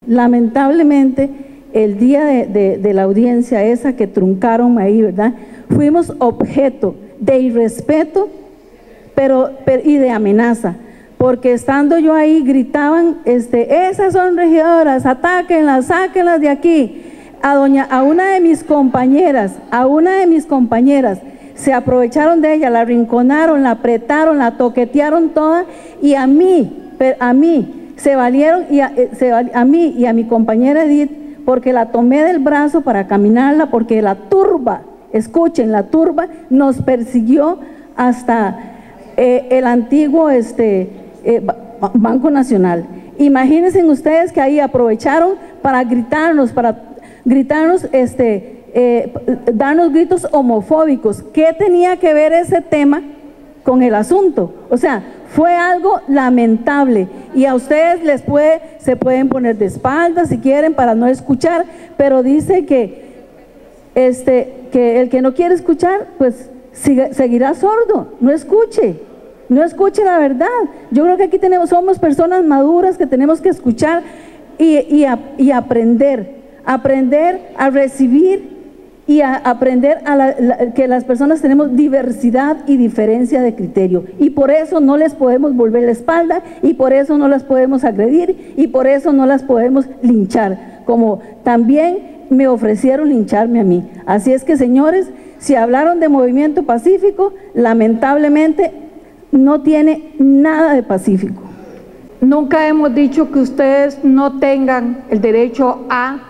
Lamentablemente, el día de la audiencia esa que truncaron ahí, ¿verdad? Fuimos objeto de irrespeto y de amenaza, porque estando yo ahí gritaban, esas son regidoras, atáquenlas, sáquenlas de aquí. A una de mis compañeras, se aprovecharon de ella, la arrinconaron, la apretaron, la toquetearon toda, y a mí se valieron, a mí y a mi compañera Edith, porque la tomé del brazo para caminarla, porque la turba, escuchen, la turba nos persiguió hasta el antiguo Banco Nacional. Imagínense ustedes que ahí aprovecharon para gritarnos, darnos gritos homofóbicos. ¿Qué tenía que ver ese tema con el asunto? O sea, fue algo lamentable, y a ustedes se pueden poner de espaldas si quieren para no escuchar, pero dice que el que no quiere escuchar, pues seguirá sordo, no escuche la verdad. Yo creo que aquí somos personas maduras que tenemos que escuchar y aprender a recibir, y a aprender que las personas tenemos diversidad y diferencia de criterio, y por eso no les podemos volver la espalda, y por eso no las podemos agredir, y por eso no las podemos linchar, como también me ofrecieron lincharme a mí. Así es que, señores, si hablaron de movimiento pacífico, lamentablemente no tiene nada de pacífico. Nunca hemos dicho que ustedes no tengan el derecho a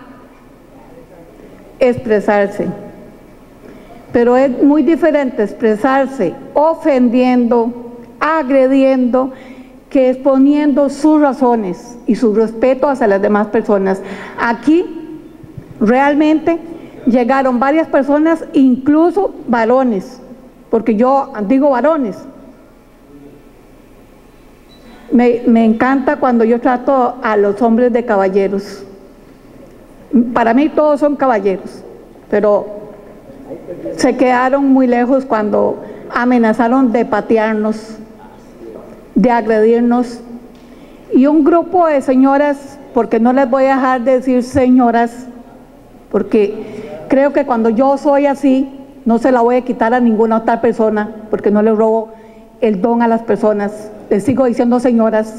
expresarse, pero es muy diferente expresarse ofendiendo, agrediendo, que exponiendo sus razones y su respeto hacia las demás personas. Aquí realmente llegaron varias personas, incluso varones, porque yo digo varones. Me encanta cuando yo trato a los hombres de caballeros. Para mí todos son caballeros, pero se quedaron muy lejos cuando amenazaron de patearnos, de agredirnos. Y un grupo de señoras, porque no les voy a dejar de decir señoras, porque creo que cuando yo soy así, no se la voy a quitar a ninguna otra persona, porque no le robo el don a las personas, les sigo diciendo señoras.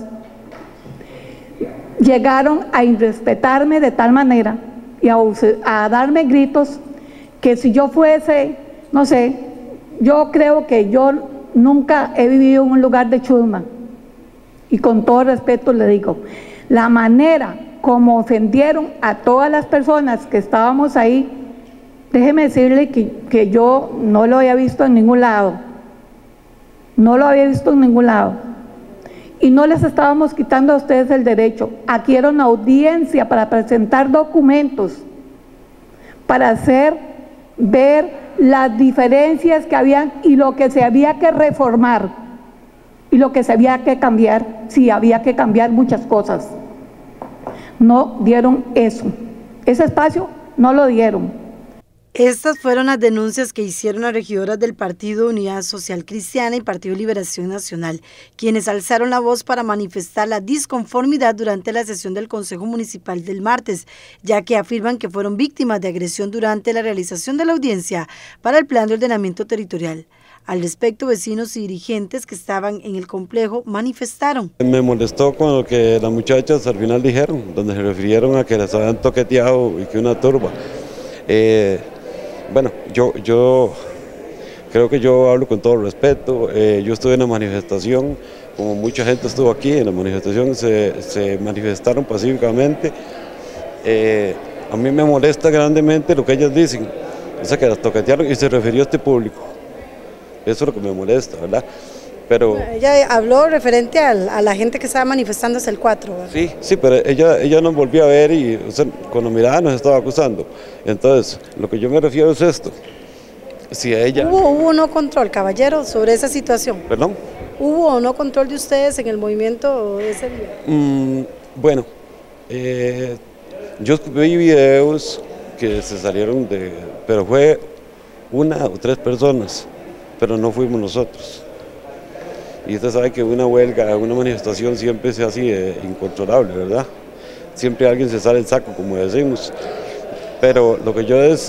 Llegaron a irrespetarme de tal manera y a darme gritos que si yo fuese, no sé, yo creo que yo nunca he vivido en un lugar de chusma, y con todo respeto le digo, la manera como ofendieron a todas las personas que estábamos ahí, déjeme decirle que yo no lo había visto en ningún lado, y no les estábamos quitando a ustedes el derecho. Aquí era una audiencia para presentar documentos, para hacer ver las diferencias que habían y lo que se había que reformar y lo que se había que cambiar, si había que cambiar muchas cosas. No dieron eso, ese espacio no lo dieron. Estas fueron las denuncias que hicieron las regidoras del Partido Unidad Social Cristiana y Partido Liberación Nacional, quienes alzaron la voz para manifestar la disconformidad durante la sesión del Consejo Municipal del martes, ya que afirman que fueron víctimas de agresión durante la realización de la audiencia para el Plan de Ordenamiento Territorial. Al respecto, vecinos y dirigentes que estaban en el complejo manifestaron. Me molestó con lo que las muchachas al final dijeron, donde se refirieron a que las habían toqueteado y que una turba. Bueno, yo creo que yo hablo con todo respeto. Yo estuve en la manifestación, como mucha gente estuvo aquí, en la manifestación se manifestaron pacíficamente. A mí me molesta grandemente lo que ellas dicen, o sea, que las toquetearon y se refirió a este público. Eso es lo que me molesta, ¿verdad? Pero ella habló referente a la gente que estaba manifestándose el 4, ¿verdad? Sí, pero ella nos volvió a ver y, o sea, con la mirada nos estaba acusando. Entonces, lo que yo me refiero es esto. Si a ella... ¿Hubo no control, caballero, sobre esa situación? ¿Perdón? ¿Hubo o no control de ustedes en el movimiento ese día? Bueno, yo vi videos que se salieron pero fue 1 o 3 personas, pero no fuimos nosotros. Y usted sabe que una huelga, una manifestación siempre es así incontrolable, ¿verdad? siempre alguien se sale el saco, como decimos. Pero lo que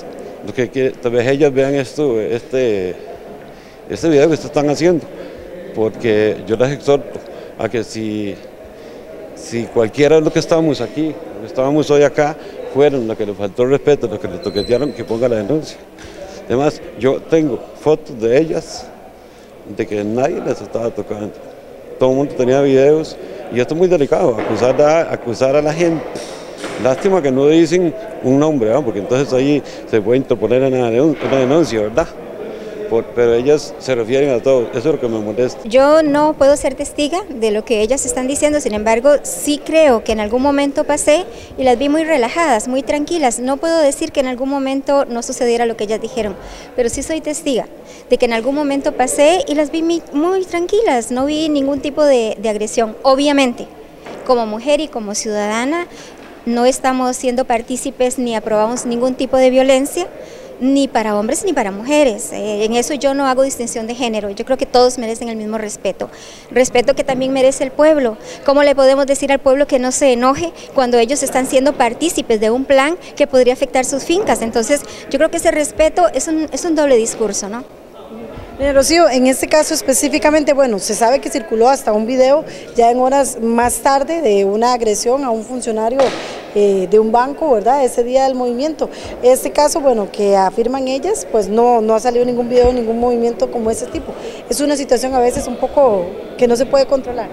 tal vez ellas vean este video que están haciendo, porque yo las exhorto a que si cualquiera de los que estamos aquí, los que estábamos hoy acá, fueron los que le faltó el respeto, los que le toquetearon, que ponga la denuncia. Además, yo tengo fotos de ellas, de que nadie les estaba tocando. Todo el mundo tenía videos, y esto es muy delicado, acusar a la gente. Lástima que no dicen un nombre, ¿verdad? Porque entonces ahí se puede interponer una denuncia, ¿verdad? Pero ellas se refieren a todo, eso es lo que me molesta. Yo no puedo ser testiga de lo que ellas están diciendo, sin embargo, sí creo que en algún momento pasé y las vi muy relajadas, muy tranquilas. No puedo decir que en algún momento no sucediera lo que ellas dijeron, pero sí soy testiga de que en algún momento pasé y las vi muy tranquilas, no vi ningún tipo de agresión. Obviamente, como mujer y como ciudadana, no estamos siendo partícipes ni aprobamos ningún tipo de violencia, ni para hombres ni para mujeres. En eso yo no hago distinción de género. Yo creo que todos merecen el mismo respeto. Respeto que también merece el pueblo. ¿Cómo le podemos decir al pueblo que no se enoje cuando ellos están siendo partícipes de un plan que podría afectar sus fincas? Entonces, yo creo que ese respeto es un doble discurso, ¿no? Rocío, en este caso específicamente, bueno, se sabe que circuló hasta un video ya en horas más tarde de una agresión a un funcionario de un banco, ¿verdad?, ese día del movimiento. Este caso, bueno, que afirman ellas, pues no ha salido ningún video, ningún movimiento como ese tipo. Es una situación a veces un poco que no se puede controlar.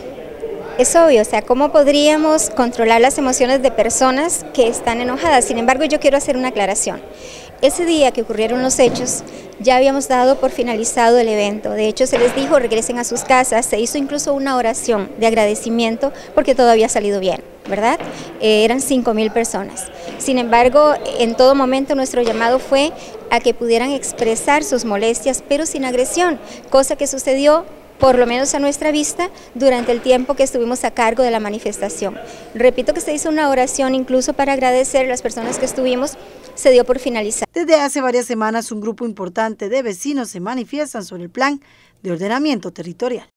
Es obvio, o sea, ¿cómo podríamos controlar las emociones de personas que están enojadas? Sin embargo, yo quiero hacer una aclaración. Ese día que ocurrieron los hechos, ya habíamos dado por finalizado el evento. De hecho, se les dijo regresen a sus casas, se hizo incluso una oración de agradecimiento porque todo había salido bien, ¿verdad? Eran 5.000 personas. Sin embargo, en todo momento nuestro llamado fue a que pudieran expresar sus molestias, pero sin agresión, cosa que sucedió por lo menos a nuestra vista, durante el tiempo que estuvimos a cargo de la manifestación. Repito que se hizo una oración incluso para agradecer a las personas que estuvimos, se dio por finalizar. Desde hace varias semanas un grupo importante de vecinos se manifiestan sobre el plan de ordenamiento territorial.